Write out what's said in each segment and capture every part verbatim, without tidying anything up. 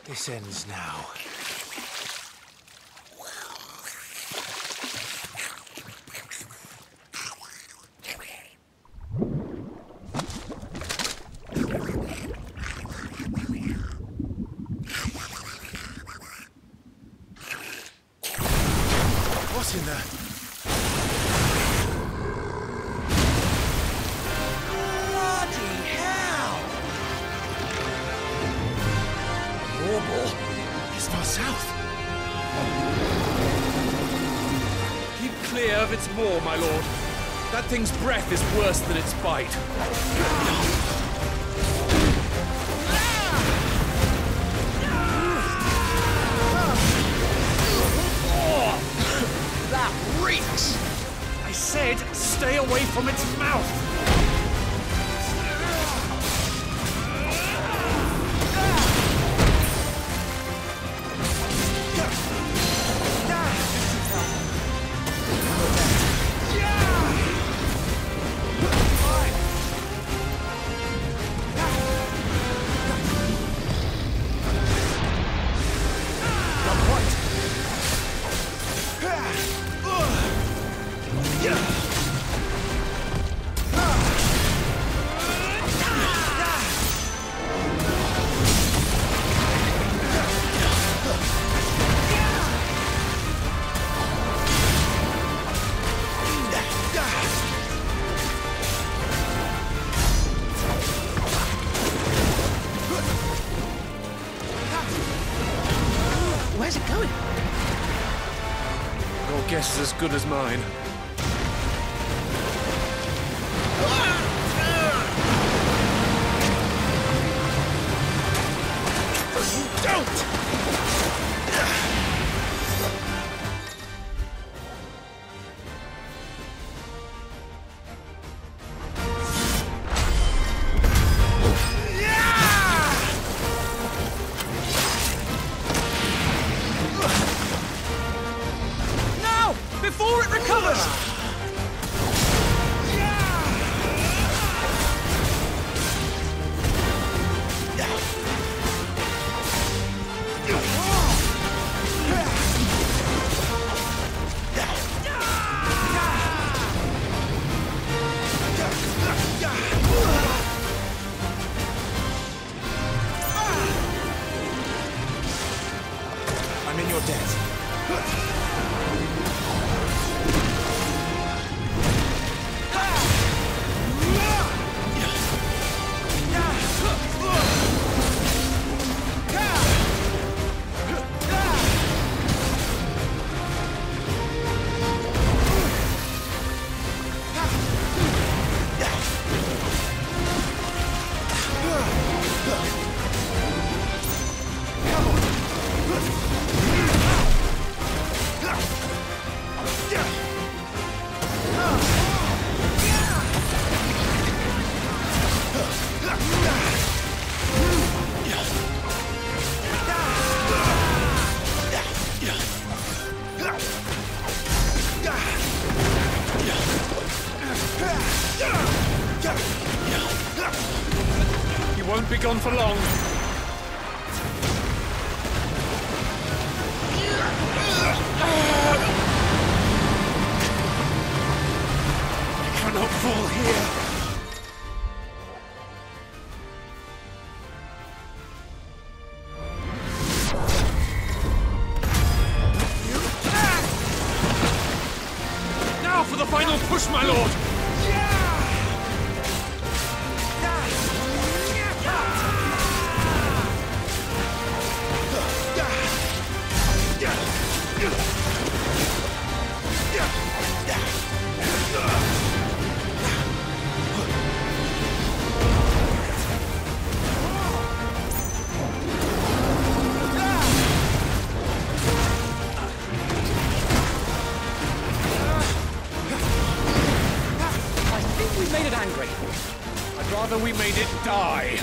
This ends now. What's in there? Bloody hell! Warble? It's far south. Keep clear of its maw, my lord. That thing's breath is worse than its bite. That reeks! I said, stay away from its mouth! Where's it going? Your guess is as good as mine. Don't! Before it recovers! I'm in your debt. You won't be gone for long. I cannot fall here. Now for the final push, my lord! Made it angry. I'd rather we made it die.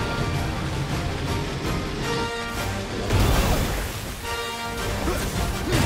Yeah!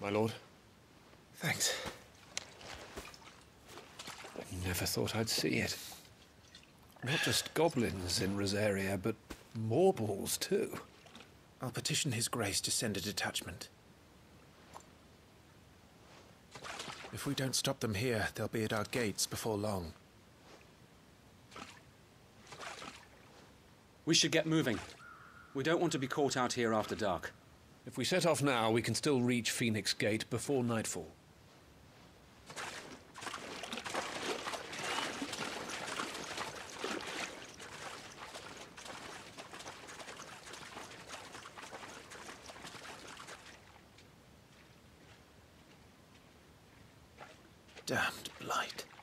my lord. Thanks. I never thought I'd see it. Not just goblins in Rosaria, but Morbles too. I'll petition His Grace to send a detachment. If we don't stop them here, they'll be at our gates before long. We should get moving. We don't want to be caught out here after dark. If we set off now, we can still reach Phoenix Gate before nightfall. Damned blight.